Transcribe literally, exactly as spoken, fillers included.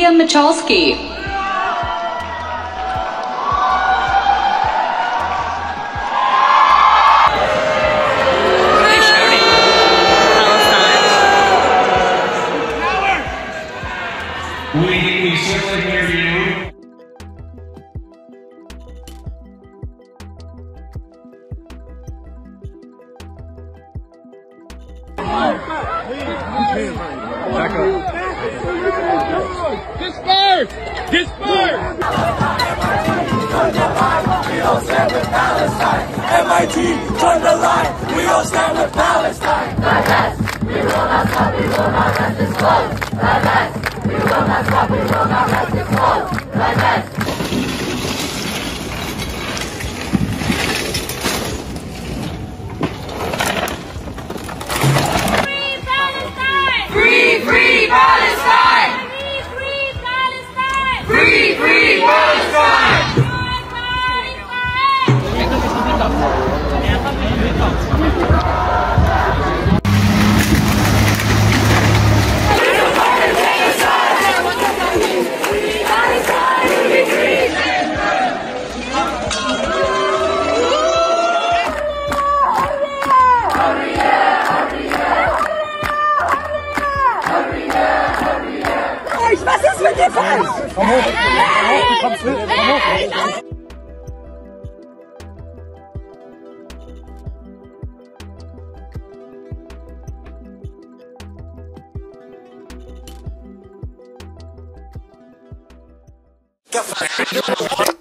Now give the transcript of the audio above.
Michalski. We, we certainly hear you. Back up. Disperse! Disperse! We all stand with Palestine. M I T, join the line. We all stand with Palestine. Protest. We will not stop. We will not rest this close. Protest. We will not stop. We will not rest this close. Protest. Free, free Palestine! Free, free Palestine! Free, free Palestine! Was ist mit dir falsch? Komm hoch, komm hoch, komm hoch, komm hoch. Get